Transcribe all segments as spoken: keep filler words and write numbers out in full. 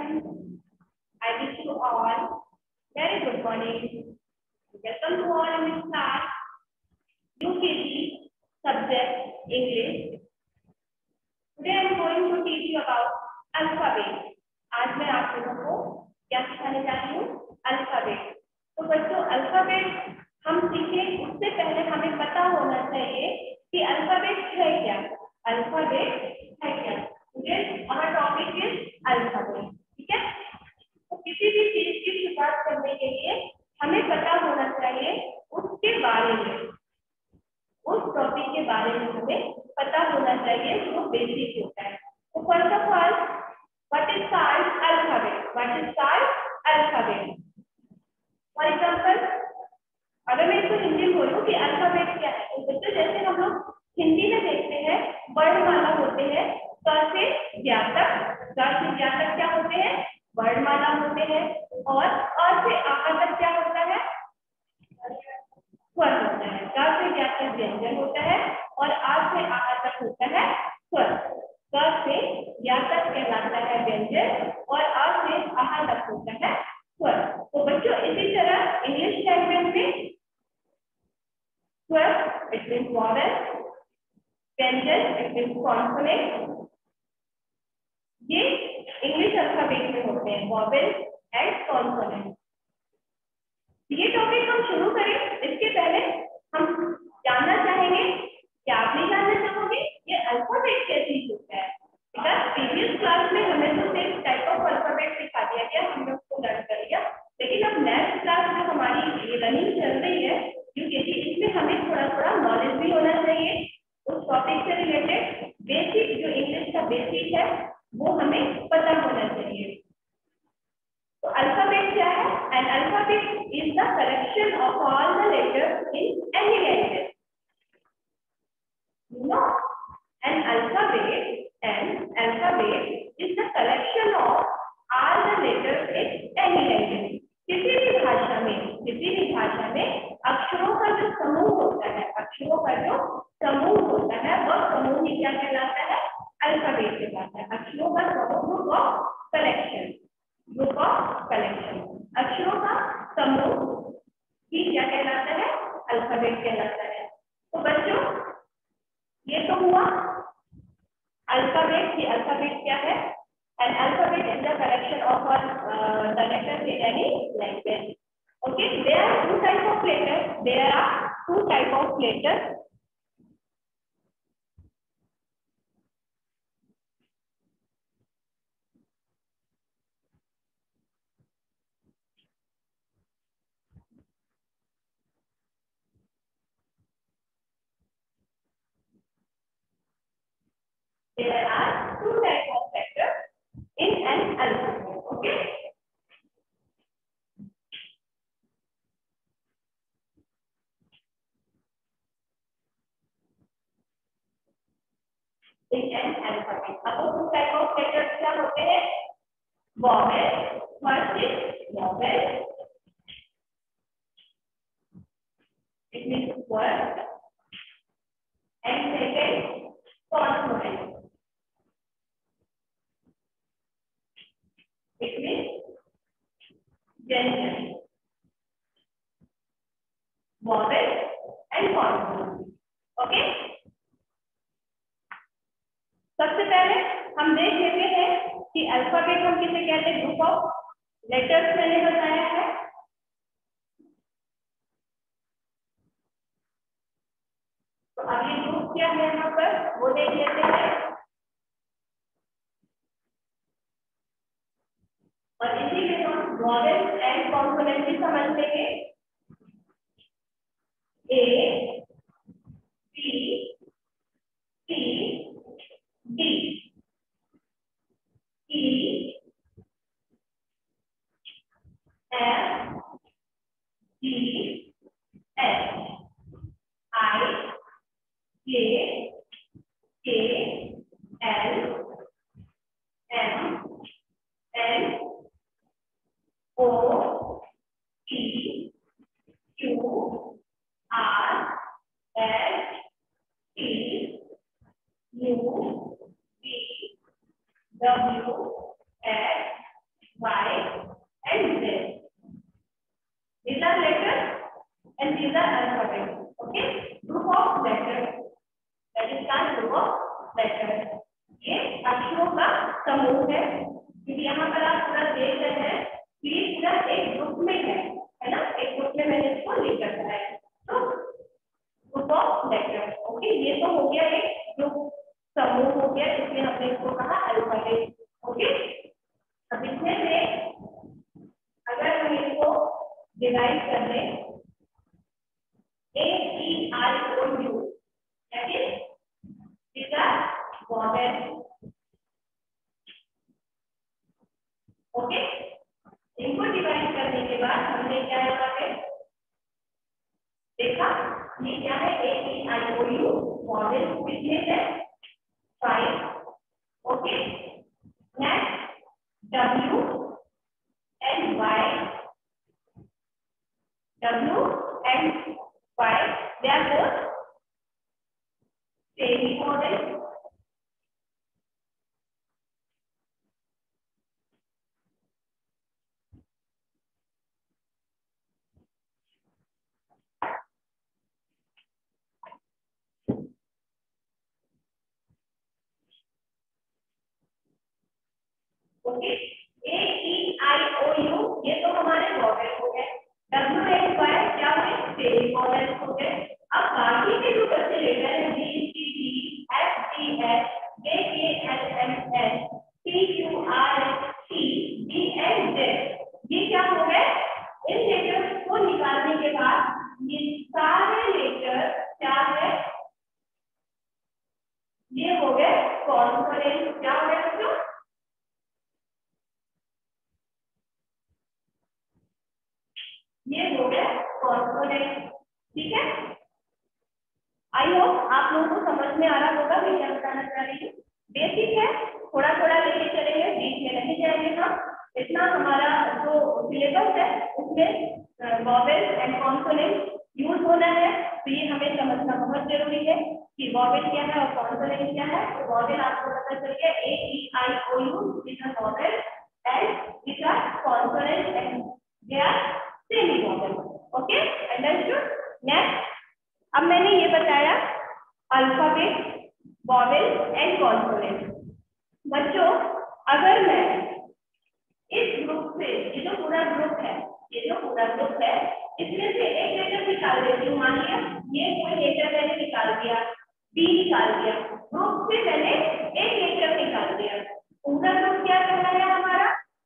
everyone. I wish you all very good morning. Welcome to all in this class, U K G subject English. Today I am going to teach you about alphabet. आज मैं आप लोगों को क्या सिखाने जा रही हूँ? अल्फाबेट. तो बच्चों अल्फाबेट हम सीखें उससे पहले हमें पता होना चाहिए कि अल्फाबेट है क्या. अल्फाबेट है क्या? हमारा टॉपिक इज अल्फाबेट. ठीक है. तो किसी भी चीज की शुरुआत करने के लिए हमें पता होना चाहिए उसके बारे में, उस टॉपिक के बारे में हमें पता होना चाहिए जो बेसिक होता है. तो first of all what is called alphabet? What is called alphabet? For example अगर मैं इसको हिंदी में बोलूं कि अल्फाबेट क्या है, तो बच्चों जैसे हम लोग हिंदी में देखते हैं वर्णमाला होते हैं, क से ज्ञ तक. क से ज्ञ तक क्या होते हैं? वर्णमाला होते हैं. और अ से आ तक क्या होता है? स्वर होता है. क से ज्ञ तक व्यंजन होता है और आ से आ तक होता है स्वर. क से ज्ञ तक कहलाता है व्यंजन और आ से आ तक होता है स्वर. तो बच्चों इसी तरह इंग्लिश लैंग्वेज में स्वर इट मींस वॉवेल, व्यंजन इट मींस कॉन्सोनेंट. ये इंग्लिश अल्फाबेट में होते हैं वॉवेल एंड कॉन्सोनेंट. ये टॉपिक हम शुरू करें इसके पहले हम जानना चाहेंगे, क्या आप नहीं जानना चाहोगे ये अल्फाबेट क्या चीज होता है? बिकॉज प्रीवियस क्लास में हमें तो सिर्फ टाइप ऑफ अल्फाबेट सिखा दिया गया, हम लोग को लर्न कर लिया. लेकिन अब नेक्स्ट क्लास में हमारी ये रनिंग चल रही है यूकेजी, इसमें हमें थोड़ा थोड़ा नॉलेज भी होना चाहिए उस टॉपिक से रिलेटेड. बेसिक जो इंग्लिश का बेसिक है वो हमें पता होना चाहिए. तो अल्फाबेट क्या है? An alphabet is the collection of all the letters in any language. You know an alphabet an alphabet is the collection of all the letters in any language. किसी भी भाषा में किसी भी भाषा में अक्षरों का जो समूह होता है, अक्षरों का जो समूह होता है वह समूह ही क्या कहलाता है? अल्फाबेट कहलाता है. अक्षरों का समूह, group of collection, group of collection. अक्षरों का समूह ही क्या कहलाता है? अल्फाबेट कहलाता है. तो बच्चों ये तो हुआ अल्फाबेट. ये अल्फाबेट क्या है? An alphabet is the collection of all uh, the letters in any language. Okay, there are two types of letters. There are two types of letters. There are two types of letters in an alphabet. Okay. In an alphabet. अब वो two type of letters क्या होते हैं? Vowel. First is vowel. It means word. And second consonant. It means व्यंजन. Vowel and consonant. Okay. सबसे पहले हम देख लेते हैं कि अल्फाबेट हम किसे कहते हैं? ग्रुप ऑफ लेटर्स मैंने बताया है. तो अब ये ग्रुप क्या है यहाँ पर वो देख लेते हैं. और इसी में हम वॉवेल एंड कॉन्सोनेंट भी समझ लेंगे. A, B, C, D, E, F, G, H, I, J, K, L, M, N, O, P, Q, R, S, T, U, V, W, X, अक्षरों का समूह है, क्योंकि यहाँ पर आप पूरा देख रहे हैं कि ये पूरा एक ग्रुप में है, है ना, एक ग्रुप में मैंने इसको लिख रखा है। तो ग्रुप ऑफ लेटर्स, ओके, ये तो हो गया एक ग्रुप, समूह हो गया, इसलिए हमने इसको कहा अल्फाबेट। ओके, अब इसमें से अगर हम इसको डिवाइड कर दें A E I O U, that is these are vowels, okay. इनको डिवाइड करने के बाद हमने क्या यहाँ पे देखा, ये क्या है, A E I O U vowels कितने हैं, five, okay. Next W and Y, W and Y, they are both semi vowels, okay. A E I O U ये तो हमारे वॉवेल हो गए, W and Y क्या हुए, सेमी वॉवेल हो गए। अब बाकी के जो बचे लेटर हैं B C D F G H J K L M N P Q R S T V and Z, ये क्या हो गए, इन लेटर्स को निकालने के बाद ये सारे लेटर क्या है, ये हो गए कॉन्सोनेंट। क्या हो गए बच्चों, ये हो गया कॉन्सोनेंट, ठीक है। आई होप आप लोगों को समझ में आ रहा होगा मैं क्या बताना चाह रही हूँ। बेसिक है, थोड़ा थोड़ा लेके चलेंगे, बीच में नहीं जाएंगे हम। इतना हमारा जो सिलेबस है उसमें वॉवेल एंड कॉन्सोनेंट यूज होना है, तो ये हमें समझना बहुत जरूरी है कि वॉवेल क्या है और कॉन्सोनेंट क्या है। तो वॉवेल आपको पता चल गया, A E I O U this are vowel and this are consonant and they are semi vowel, okay, understood. Next, अब मैंने ये बताया अल्फाबेट, वॉवेल एंड कॉन्सोनेंट। बच्चों अगर मैं इस ग्रुप से, ये जो पूरा ग्रुप है, ये जो पूरा ग्रुप है, इसमें से एक लेटर निकाल देती हूँ, मान लिया ये कोई लेटर मैंने निकाल दिया, बी निकाल दिया, ग्रुप से मैंने एक लेटर निकाल दिया, पूरा ग्रुप क्या कहलाया हमारा,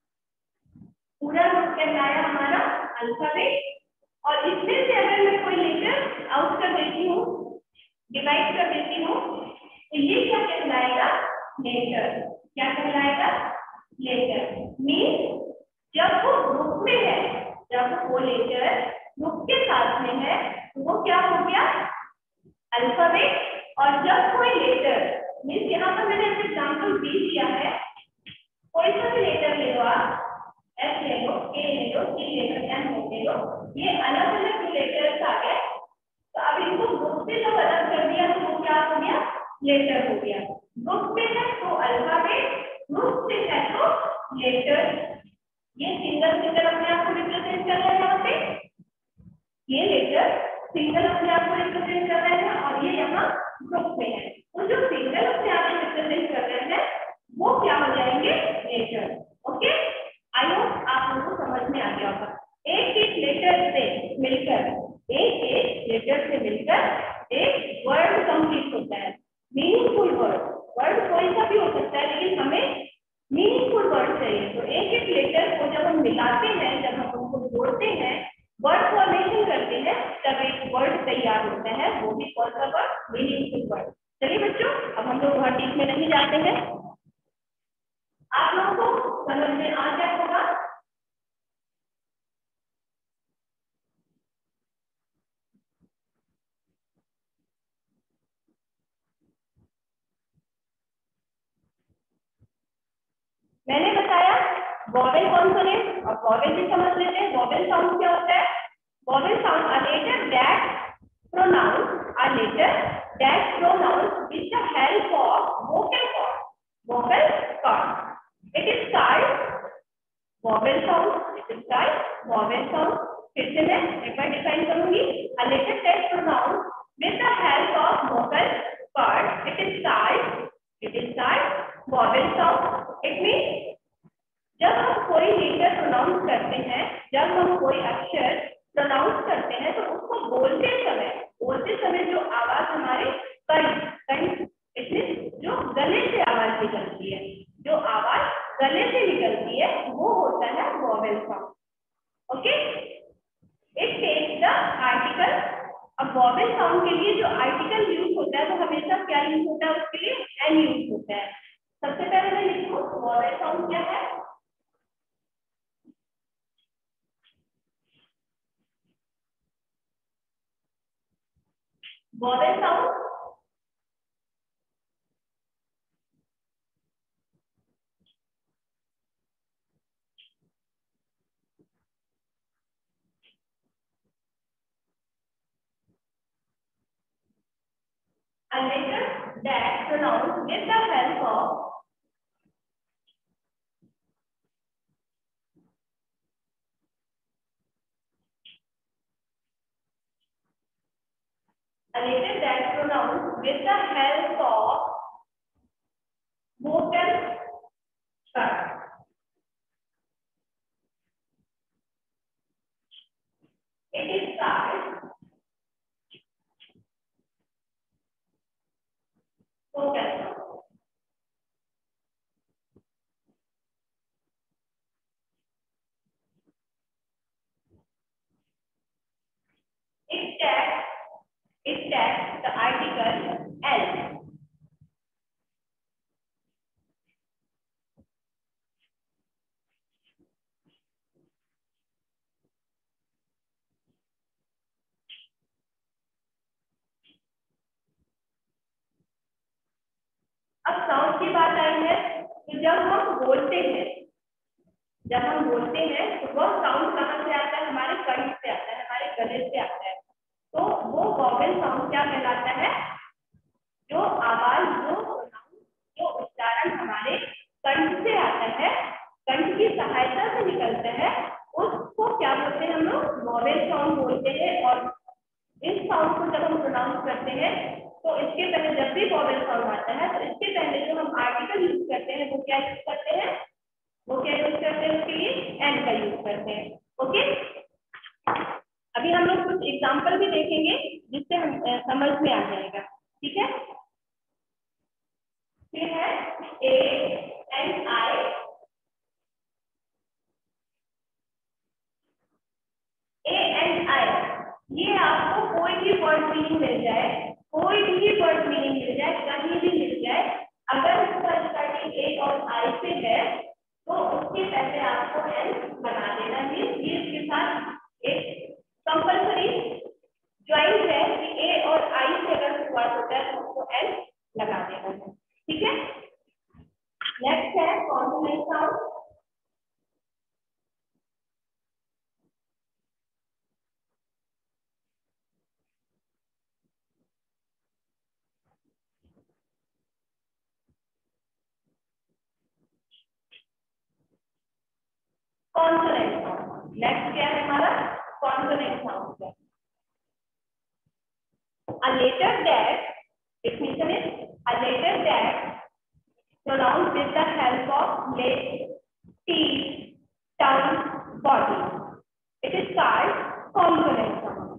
पूरा ग्रुप कहलाया हमारा अल्फाबेट। और इसमें से अगर मैं कोई लेटर आउट कर देती हूँ, डिवाइड कर देती हूँ, तो ये क्या कहलाएगा, लेटर। क्या कहलाएगा, लेटर। मीन्स जब वो ग्रुप में है, जब वो लेटर ग्रुप के साथ में है तो वो क्या हो गया, अल्फाबेट। और जब कोई लेटर, मीन्स यहाँ पर मैंने एग्जाम्पल बी दिया है, कोई सा भी लेटर ले लो आप, एस ले लो, ए ले लो, सी ले लो, एम ले लो, ये अलग अलग लेटर्स आ गए। तो अब इनको ग्रुप से जब अलग कर दिया तो वो क्या हो गया, लेटर हो गया। ग्रुप में है तो अल्फाबेट, ग्रुप से है तो लेटर। ये सिंगल सिंगल अपने आप को रिप्रेजेंट कर रहे हैं, यहाँ पे ये लेटर सिंगल अपने आप को रिप्रेजेंट कर रहे हैं और ये यहाँ ग्रुप में है। तो जो सिंगल अपने आप को रिप्रेजेंट कर रहे हैं वो क्या हो जाएंगे, लेटर। ओके, आई होप आप लोगों को समझ में आ गया होगा। एक एक लेटर से मिलकर, एक एक लेटर से मिलकर एक वर्ड कंप्लीट होता है, मीनिंगफुल वर्ड। वर्ड कोई सा भी हो सकता है लेकिन हमें मीनिंगफुल वर्ड चाहिए। तो एक एक लेटर को जब हम मिलाते हैं, जब हम उनको जोड़ते हैं, वर्ड फॉर्मेशन करते हैं, तब एक वर्ड तैयार होता है, वो भी कौन सा वर्ड, मीनिंगफुल वर्ड। चलिए बच्चों, अब हम लोग वर्ड में नहीं जाते हैं, आप लोगों को समझ में आ गया होगा। मैंने बताया वॉवेल कॉन्सोनेंट, और वॉवेल भी समझ लेते हैं। वॉवेल साउंड क्या होता है, vowel sound a letter that pronounce a letter that pronounce with the help of vocal cord, vocal cord. It is called vowel sound, it is called vowel sound. फिर से मैं एक बार डिफाइन करूंगी, a letter that pronounce with the help of vocal cord, it is called, it is called vowel sound it mean जब हम कोई letter pronounce करते हैं, जब हम कोई अक्षर प्रोनाउंस करते हैं, तो उसको बोलते समय बोलते समय जो आवाज हमारे कंठ कंठ इसमें जो गले से आवाज निकलती है, जो आवाज गले से निकलती है वो होता है vowel sound. Okay, it takes the article. अब वॉवेल साउंड के लिए जो आर्टिकल यूज होता है, तो हमेशा क्या यूज होता है उसके लिए? एन यूज होता है। सबसे पहले मैं लिखूं वॉवेल साउंड क्या है। Vowel sound a letter that pronounced with the help of a letter that pronounced with the help of vocal cut. It is called vocal cut. It tags it tags the article L. अब sound की बात आई है, तो जब हम बोलते हैं जब हम बोलते हैं तो वह साउंड कहाँ से आता है? हमारे कंठ से आता है, हमारे गले से आता है। तो वो वॉवेल साउंड क्या कहलाता है? जो आवाज जो जो उच्चारण हमारे कंठ से आता है, कंठ की सहायता से निकलता है, उसको क्या बोलते हैं? हम लोग वॉवेल साउंड बोलते हैं। और इस साउंड को जब हम प्रोनाउंस करते हैं, तो इसके पहले जब भी वॉवेल साउंड आता है, तो इसके पहले जो हम आर्टिकल यूज करते हैं वो क्या यूज करते हैं? वो क्या यूज करते हैं? उसके लिए एन का यूज करते हैं। ओके, अभी हम लोग कुछ एग्जांपल भी देखेंगे जिससे हम समझ में आ जाएगा। ठीक है, फिर है A N I. A N आई, ये आपको कोई भी वर्ड मीनिंग मिल जाए, कोई भी वर्ड मीनिंग मिल जाए, कहीं भी मिल जाए, अगर उसका स्टार्टिंग ए और आई से है तो उसके पहले आपको एन बना देना है। ये इसके साथ एक कंपल्सरी ज्वाइन है कि ए और आई से अगर शुरुआत होता है तो उसको एन लगा देना है। ठीक है, नेक्स्ट है consonant sound. Consonant sound next क्या है हमारा? कॉन्सोनेंट साउंड है। A letter that, definition is a letter that pronounced with the help of lips, teeth, tongue, body. It is called consonant sound.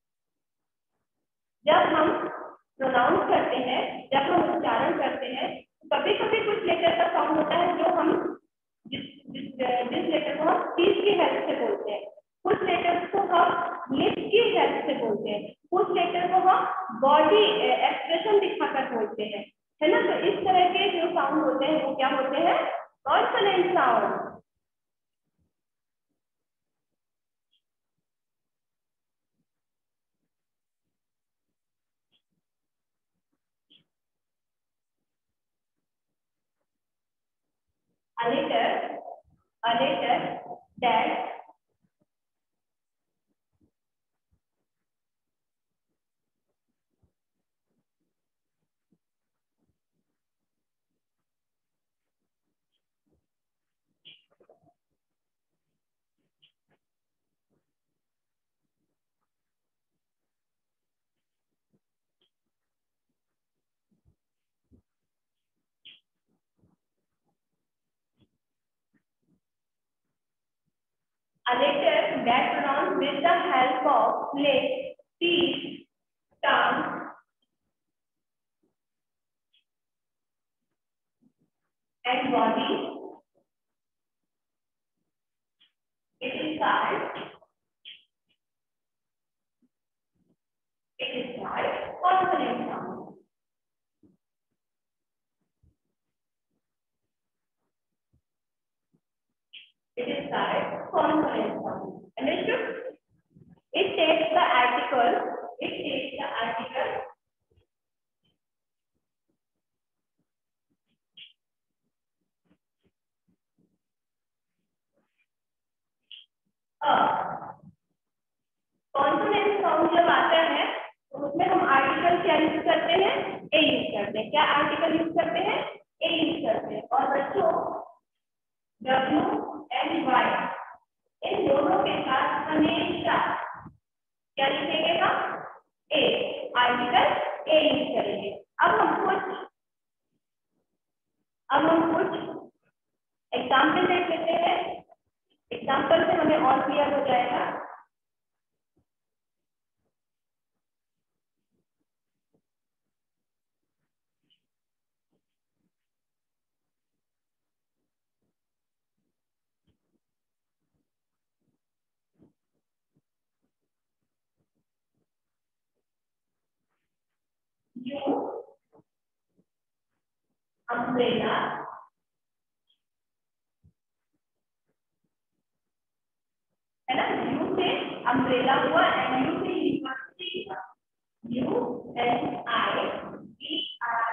जब हम प्रोनाउंस करते हैं, जब हम उच्चारण करते हैं, कभी कभी कुछ लेटर का साउंड होता है जो हम जिस जिस जिस लेटर को हम टीथ की हेल्प से बोलते हैं, कुछ लेटर्स को हम लिप्स की हेल्प से बोलते हैं, कुछ लेटर को हम बॉडी एक्सप्रेशन दिखाकर बोलते हैं, है ना। तो इस तरह के जो साउंड होते हैं वो क्या होते हैं? Consonant sound. A letter, a letter that A letter that pronounced with the help of lips, teeth, tongue, and body. It is called. It is called consonant sound. It is called consonant sound. Understood? It takes the article. It takes the article. Consonant sound जब आता है तो उसमें हम article क्या use करते हैं? ए use करते हैं। क्या आर्टिकल यूज करते हैं? ए यूज करते हैं। और बच्चों डब्ल्यू एंड वाई इन दोनों के साथ हमेशा क्या लिखेंगे हम? ए, आर्टिकल ए यूज करेंगे। अब हम कुछ अब हम कुछ एग्जाम्पल देख लेते हैं। एग्जाम्पल से हमें और क्लियर हो जाएगा। यू अम्ब्रेला, है ना? यू से अम्ब्रेला हुआ एंड यू से यूनिवर्सिटी हुआ। U N I B R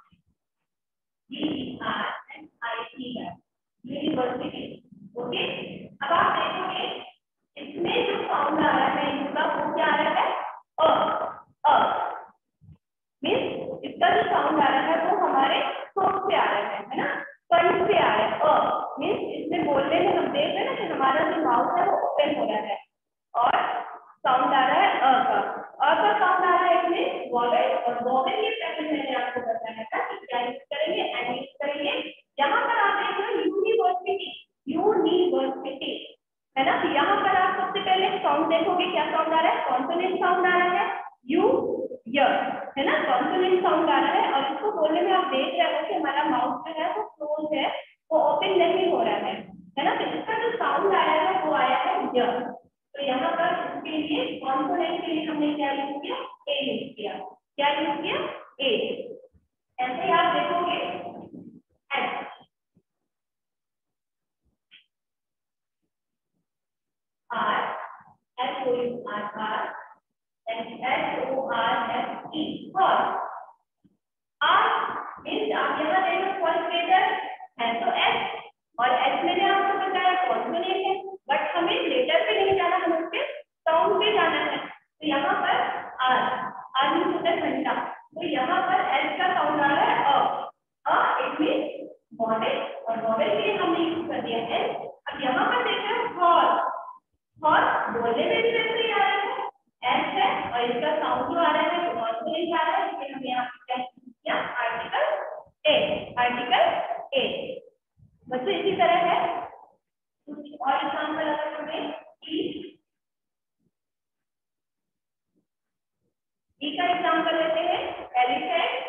B R N I T university. Okay, अब आप देखोगे इसमें जो साउंड आ रहा है इसका वो क्या आ रहा है? अ अ मीन्स इसका जो साउंड आ रहा है वो हमारे थ्रोट से आ रहा है, है ना? कंठ से आ रहा है। अ मीन्स इसमें बोलने में हम देख रहे हैं ना कि हमारा जो माउथ है वो ओपन हो रहा है और साउंड आ रहा है अ का। अ का साउंड आ रहा है इसमें वॉवेल, और वॉवेल ये पहले मैंने आपको बताया था कि क्या यूज करेंगे? एन यूज करेंगे। यहाँ पर आप देख रहे हो यूनिवर्सिटी, यूनिवर्सिटी, है ना? यहाँ पर आप सबसे पहले साउंड देखोगे, क्या साउंड आ रहा है? कॉन्सोनेंट साउंड आ रहा है। यू य, है ना? कॉन्सोनेंट साउंड आ रहा है और इसको बोलने में आप देख रहे हो कि हमारा माउथ जो है वो क्लोज है, वो ओपन नहीं हो रहा है, है ना? तो इसका जो साउंड आ रहा है वो आया है य। तो यहाँ पर इसके लिए कॉन्सोनेंट के लिए हमने क्या यूज किया? ए यूज किया। क्या यूज किया? ए। ऐसे ही आप देखोगे H, R, H O U R R and H O R F E, horse. R means आप यहाँ देखो फर्स्ट लेटर है तो एच, और एच मैंने आपको बताया कॉन्सोनेंट है, बट हमें लेटर पे नहीं जाना, हमें उसके साउंड पे जाना है। तो यहाँ पर आर, आर मीन्स होता है घंटा, तो यहाँ पर एच का साउंड आ रहा है अ। अ इट मीन्स वॉवेल, और वॉवेल के लिए हमने यूज कर दिया एच। अब यहाँ पर देख रहे हो हॉर्स, हॉर्स बोलने में भी वैसे ही आ रहा है, एच है, और इसका साउंड जो आ रहा है कॉन्सोनेंट आ रहा है, इसलिए हमने यहाँ पे क्या आर्टिकल ए, आर्टिकल ए। बच्चों इसी तरह है कुछ और एग्जांपल अगर हमें ई, ई का एग्जांपल लेते हैं। एलिफेंट,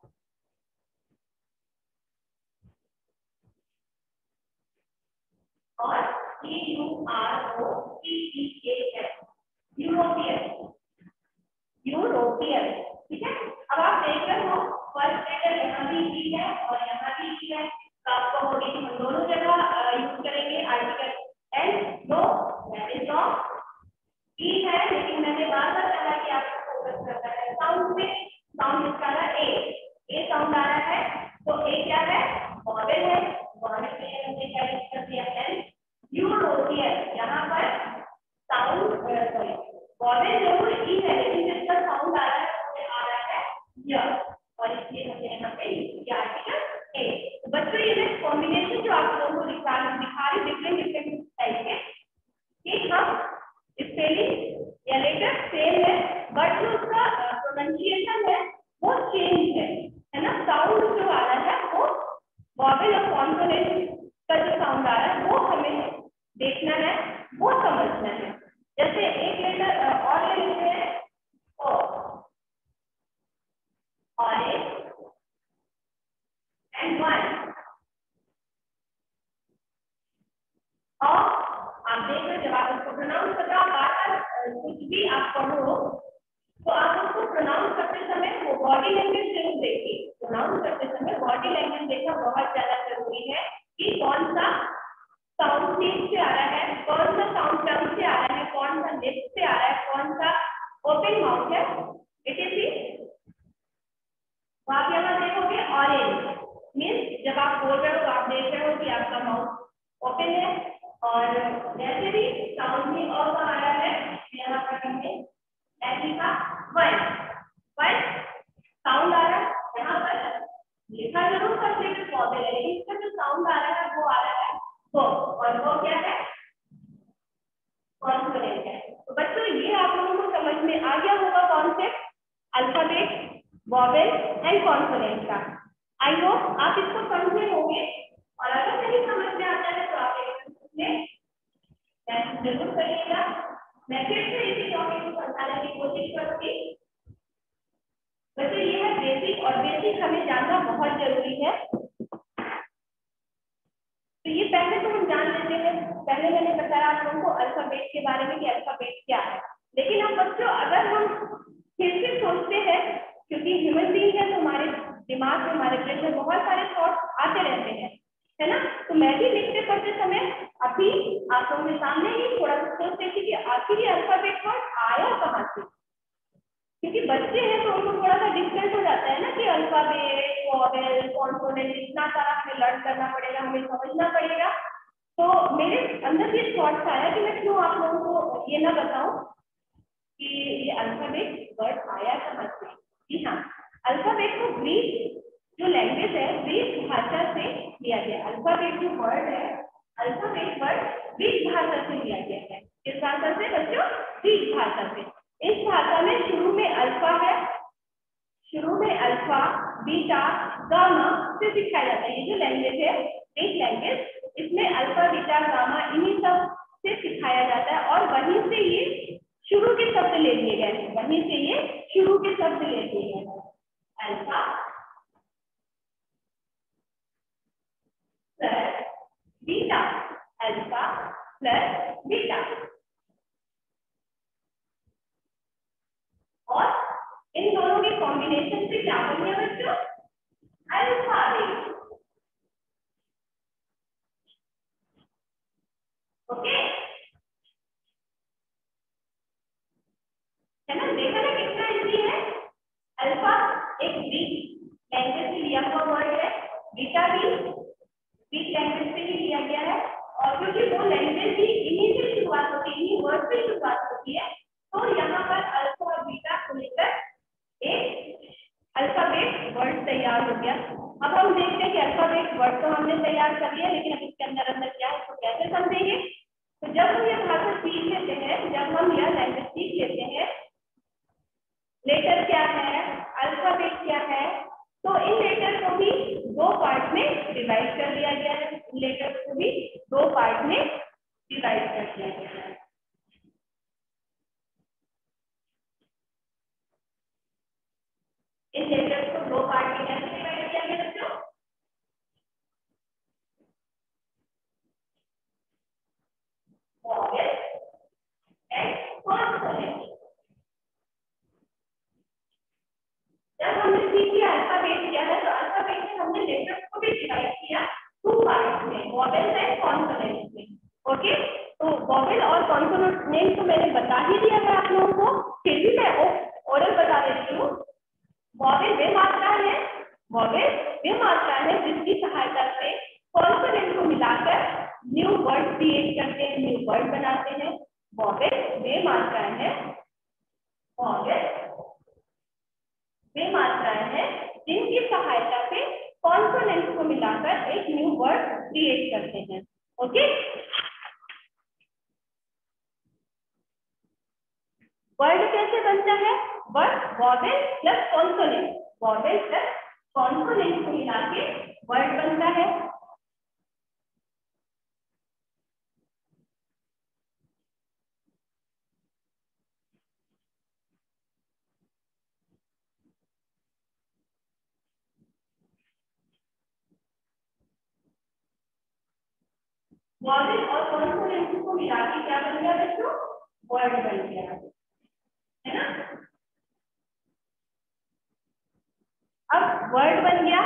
और E U R O P E A N, European, European, ठीक है? अब आप देख रहे हो फर्स्ट लेटर यहाँ भी ई है और यहाँ भी ई है, तो आपको होगी हम दोनों जगह यूज करेंगे article and. No, that is wrong. E है लेकिन मैंने बार बार कहा कि आपको फोकस करना है साउंड पे। साउंड इसका है ए, ए साउंड आ रहा है, तो ए क्या है? वॉवेल है, वॉवेल के लिए हमने क्या यूज कर दिया? एन। यूरोपियन, यहाँ पर साउंड सॉरी वॉवेल जरूर ई है लेकिन जिसका साउंड आ रहा है वो आ रहा है य, और इसलिए हमने यहाँ पे किया आर्टिकल ए। तो बच्चों ये जो कॉम्बिनेशन जो आप लोगों को दिखा दिखा रही डिफरेंट डिफरेंट टाइप के, कि हम स्पेलिंग या लेटर सेम है बट जो उसका प्रोनाउंसिएशन है वो चेंज है, है ना? साउंड जो आ रहा है वो वॉवेल और कॉन्सोनेंट का जो साउंड आ रहा है वो हमें देखना है, वो तो प्रोनाउंस का आप बार बार कुछ भी आप पढ़ो तो आप उसको प्रोनाउंस करते समय वो बॉडी लैंग्वेज जरूर देखिए। प्रोनाउंस करते समय बॉडी लैंग्वेज देखना बहुत ज्यादा जरूरी है कि कौन सा साउंड टीथ से आ रहा है, कौन सा साउंड टंग से आ रहा है, कौन सा लिप से आ रहा है, कौन सा ओपन माउथ है। इट इज तो आप यहाँ देखोगे ऑरेंज मीन्स जब आप बोल रहे हो तो आप देख रहे हो कि आपका माउथ ओपन है, और जैसे भी साउंड में और आ रहा है यहाँ पर हमने ऐसे का वन वन साउंड आ रहा है, यहाँ पर लिखा जरूर करते हैं पौधे है, लेकिन इसका जो साउंड आ रहा है वो आ रहा है वो, और वो क्या है कॉन्सोनेंट है। तो बच्चों ये आप लोगों को समझ में आ गया होगा concept alphabet, vowel and consonant का। आई होप आप इसको समझे होंगे, और अगर नहीं समझ में आता है तो आप एक जरूर करिएगा। मैं फिर से इसी टॉपिक को समझाने की कोशिश करूंगी। वैसे ये है बेसिक, और बेसिक हमें जानना बहुत जरूरी है। तो ये पहले तो हम जान लेते हैं, पहले मैंने बताया आप लोगों को अल्फाबेट के बारे में कि अल्फाबेट क्या है। लेकिन अब बच्चों अगर हम फिर से सोचते हैं, क्योंकि ह्यूमन बीइंग है तो हमारे दिमाग में, हमारे ब्रेन में बहुत सारे थॉट्स आते रहते हैं, है ना। तो मैं भी लिखते पढ़ते समय अभी आप लोगों के सामने ही थोड़ा सा सोचते थी कि आखिर ये अल्फाबेट वर्ड आया कहाँ से, क्योंकि बच्चे हैं तो उनको थोड़ा सा डिफरेंट हो जाता है ना कि अल्फाबेट, वॉवेल, कॉन्सोनेंट इतना सारा हमें लर्न करना पड़ेगा, हमें समझना पड़ेगा। तो मेरे अंदर ये थॉट्स आया कि मैं क्यों आप लोगों को ये ना बताऊं कि ये अल्फाबेट वर्ड आया कहाँ से। जी हाँ, अल्फाबेट को ग्रीक जो लैंग्वेज है, ग्रीक भाषा से लिया गया। अल्फाबेट जो वर्ड है, अल्फाबेट वर्ड ग्रीक भाषा से लिया गया है। किस भाषा से बच्चों? ग्रीक भाषा से। इस भाषा में शुरू में अल्फा है, शुरू में अल्फा, बीटा, गामा से सिखाया जाता है। ये जो लैंग्वेज है ग्रीक लैंग्वेज, इसमें अल्फा, बीटा, गामा इन्हीं सब से सिखाया जाता है, और वहीं से ये शुरू के शब्द ले लिए गए हैं, वहीं से ये शुरू के शब्द ले लिए गए हैं। Alpha plus beta, alpha plus beta, और इन दोनों के कॉम्बिनेशन से क्या बन गया बच्चों? अल्फाबेट। ओके, है ना, देखा ना कितना इजी है। अल्फा एक ग्रीक लैंग्वेज से लिया हुआ वर्ड है, बीटा भी ग्रीक लैंग्वेज से ही लिया गया है, और क्योंकि वो लैंग्वेज भी इन्हीं से शुरुआत होती है, इन्हीं वर्ड से शुरुआत होती है, तो यहाँ पर अल्फा और बीटा को लेकर एक अल्फाबेट वर्ड तैयार हो गया। अब हम देखते हैं कि अल्फाबेट वर्ड तो हमने तैयार कर लिया, लेकिन अब इसके अंदर अंदर क्या है इसको कैसे समझेंगे। तो जब हम यह भाषा सीख लेते हैं, जब हम यह लैंग्वेज सीख लेते हैं, लेटर क्या है, अल्फाबेट क्या है, तो इन लेटर को भी दो पार्ट में डिवाइड कर दिया गया है। लेटर को भी दो पार्ट में डिवाइड कर दिया गया है। इन लेटर्स को दो पार्ट में कैसे डिवाइड किया गया बच्चों? Vowel and consonant. जब हमने सीख लिया अल्फाबेट क्या है, तो अल्फाबेट में हमने लेटर्स को भी डिवाइड किया टू पार्ट में, वॉवेल एंड कॉन्सोनेंट में। ओके, तो वॉवेल और कॉन्सोनेंट तो मैंने बता ही दिया है आप लोगों को, फिर भी मैं ओरल बता देती हूँ। वॉवेल वे मात्रा है, वॉवेल वे मात्रा है जिसकी सहायता से कॉन्सोनेंट को मिलाकर न्यू वर्ड क्रिएट करते हैं, न्यू वर्ड बनाते हैं। वॉवेल वे मात्रा है, वॉवेल वे मात्राएं हैं जिनकी सहायता से कॉन्सोनेंट को मिलाकर एक न्यू वर्ड क्रिएट करते हैं। ओके, वर्ड कैसे बनता है? Word vowel plus consonant, vowel plus consonant को मिला के वर्ड बनता है। वॉवेल और कॉन्सोनेंट को मिला के क्या बन गया बच्चों? वर्ड बन गया, है ना। अब वर्ड बन गया,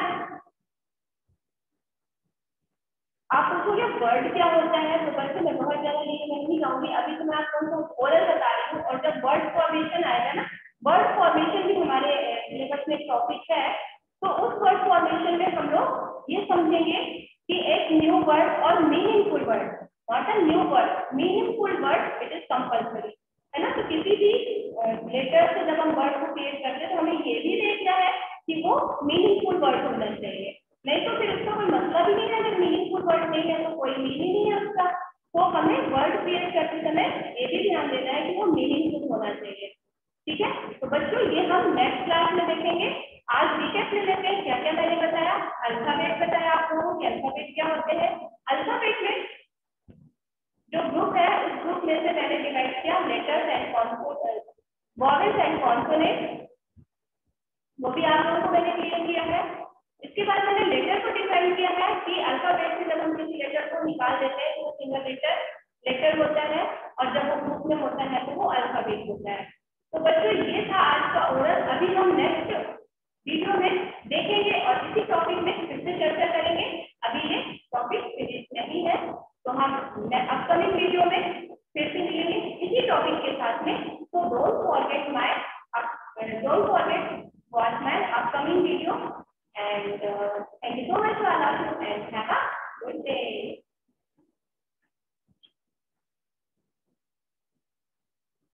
आप पूछोगे वर्ड क्या होता है, तो बच्चों मैं बहुत ज्यादा ये नहीं जाऊंगी, अभी तो मैं आपको ओरल बता रही हूँ। और जब वर्ड फॉर्मेशन आएगा ना, वर्ड फॉर्मेशन भी हमारे सिलेबस में टॉपिक है, तो उस वर्ड फॉर्मेशन में हम लोग ये समझेंगे कि एक न्यू वर्ड और meaningful word, not a new word, meaningful word it is compulsory, है ना। तो किसी भी लेटर से जब हम वर्ड को क्रिएट करते हैं तो हमें ये भी देखना है कि वो मीनिंगफुल वर्ड होना चाहिए, नहीं तो फिर उसका कोई मतलब ही नहीं है। जब मीनिंगफुल वर्ड नहीं है तो कोई मीनिंग नहीं है उसका। तो हमें वर्ड क्रिएट करते समय ये भी ध्यान देना है कि वो मीनिंगफुल होना चाहिए, ठीक है। तो बच्चों ये हम नेक्स्ट क्लास में देखेंगे। आज रिकैप ले लेते हैं क्या क्या मैंने बताया। अल्फाबेट बताया आप लोगों को कि अल्फाबेट क्या होते हैं। अल्फाबेट में जो ग्रुप है उस ग्रुप में से मैंने डिवाइड किया letters and consonant, vowels and consonant, वो भी आप लोगों को मैंने क्लियर किया है। इसके बाद मैंने लेटर को डिफाइन किया है कि अल्फाबेट से जब हम किसी लेटर को निकाल देते हैं तो वो सिंगल लेटर लेटर होता है, और जब वो ग्रुप में होता है तो वो अल्फाबेट होता है। तो बच्चों ये था आज का ओरल। अभी हम नेक्स्ट वीडियो में देखेंगे और इसी टॉपिक में फिर से चर्चा करेंगे। अभी ये टॉपिक फिनिश नहीं है, तो हम अपकमिंग वीडियो में फिर से मिलेंगे इसी टॉपिक के साथ में। तो don't forget my don't forget watch my upcoming video, and uh, thank you so much for allowing, and have a good day.